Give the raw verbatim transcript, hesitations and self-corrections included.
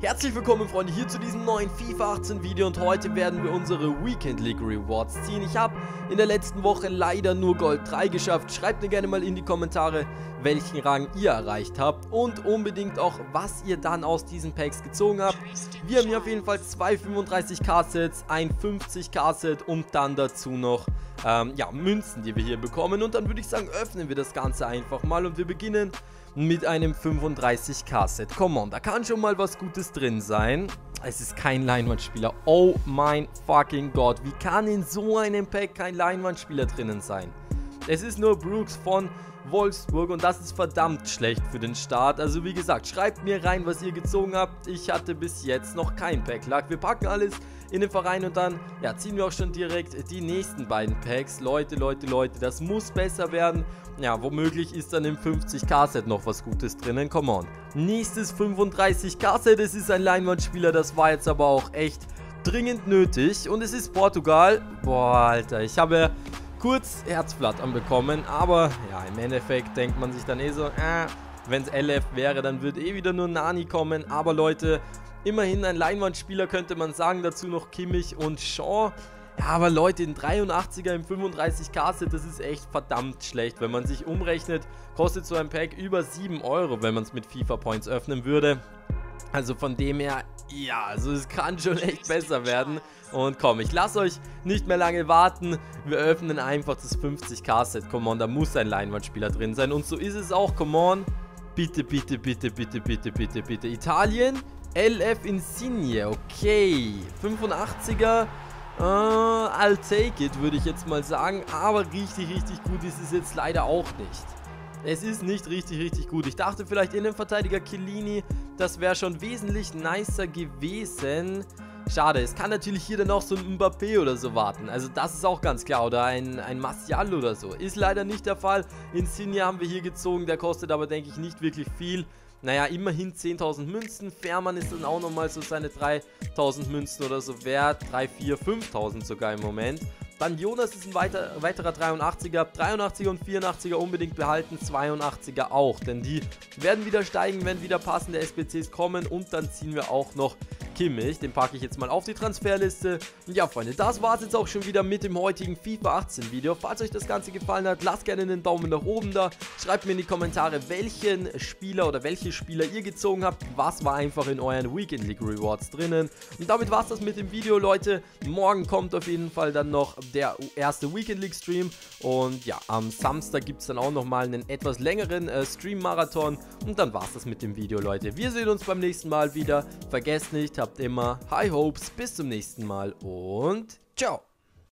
Herzlich willkommen, Freunde, hier zu diesem neuen FIFA achtzehn Video und heute werden wir unsere Weekend League Rewards ziehen. Ich habe in der letzten Woche leider nur Gold drei geschafft. Schreibt mir gerne mal in die Kommentare, welchen Rang ihr erreicht habt und unbedingt auch, was ihr dann aus diesen Packs gezogen habt. Wir haben hier auf jeden Fall zwei fünfunddreißig K Sets, ein fünfzig K Set und dann dazu noch ähm, ja, Münzen, die wir hier bekommen. Und dann würde ich sagen, öffnen wir das Ganze einfach mal und wir beginnen mit einem fünfunddreißig K Set. Come on, da kann schon mal was Gutes drin sein. Es ist kein Leinwandspieler. Oh mein fucking Gott. Wie kann in so einem Pack kein Leinwandspieler drinnen sein? Es ist nur Brooks von Wolfsburg und das ist verdammt schlecht für den Start. Also wie gesagt, schreibt mir rein, was ihr gezogen habt. Ich hatte bis jetzt noch kein Pack-Luck. Wir packen alles in den Verein und dann ja, ziehen wir auch schon direkt die nächsten beiden Packs. Leute, Leute, Leute, das muss besser werden. Ja, womöglich ist dann im fünfzig K Set noch was Gutes drinnen. Come on. Nächstes fünfunddreißig K Set. Es ist ein Leinwandspieler, das war jetzt aber auch echt dringend nötig. Und es ist Portugal. Boah, Alter, ich habe kurz Herzflattern bekommen, aber ja, im Endeffekt denkt man sich dann eh so, äh, wenn es L F wäre, dann würde eh wieder nur Nani kommen, aber Leute, immerhin ein Leinwandspieler könnte man sagen, dazu noch Kimmich und Shaw. Ja, aber Leute, ein dreiundachtziger im fünfunddreißig K Set, das ist echt verdammt schlecht, wenn man sich umrechnet, kostet so ein Pack über sieben Euro, wenn man es mit FIFA Points öffnen würde. Also von dem her, ja, also es kann schon echt besser werden. Und komm, ich lasse euch nicht mehr lange warten. Wir öffnen einfach das fünfzig K Set. Come on, da muss ein Leinwandspieler drin sein. Und so ist es auch. Come on. Bitte, bitte, bitte, bitte, bitte, bitte, bitte. Italien. L F Insigne. Okay. fünfundachtziger. Uh, I'll take it, würde ich jetzt mal sagen. Aber richtig, richtig gut ist es jetzt leider auch nicht. Es ist nicht richtig, richtig gut. Ich dachte vielleicht Innenverteidiger Chiellini, das wäre schon wesentlich nicer gewesen. Schade, es kann natürlich hier dann auch so ein Mbappé oder so warten. Also das ist auch ganz klar. Oder ein, ein Martial oder so. Ist leider nicht der Fall. Insigne haben wir hier gezogen. Der kostet aber, denke ich, nicht wirklich viel. Naja, immerhin zehntausend Münzen. Fährmann ist dann auch nochmal so seine dreitausend Münzen oder so wert. drei, vier, fünftausend sogar im Moment. Dann Jonas ist ein weiter, weiterer dreiundachtziger. dreiundachtziger und vierundachtziger unbedingt behalten. zweiundachtziger auch. Denn die werden wieder steigen, wenn wieder passende S B Cs kommen. Und dann ziehen wir auch noch Kimmich. Den packe ich jetzt mal auf die Transferliste. Und ja, Freunde, das war es jetzt auch schon wieder mit dem heutigen FIFA achtzehn Video. Falls euch das Ganze gefallen hat, lasst gerne einen Daumen nach oben da. Schreibt mir in die Kommentare, welchen Spieler oder welche Spieler ihr gezogen habt. Was war einfach in euren Weekend League Rewards drinnen. Und damit war es das mit dem Video, Leute. Morgen kommt auf jeden Fall dann noch der erste Weekend League Stream. Und ja, am Samstag gibt es dann auch nochmal einen etwas längeren äh, Stream-Marathon. Und dann war es das mit dem Video, Leute. Wir sehen uns beim nächsten Mal wieder. Vergesst nicht, habt immer High Hopes. Bis zum nächsten Mal und ciao.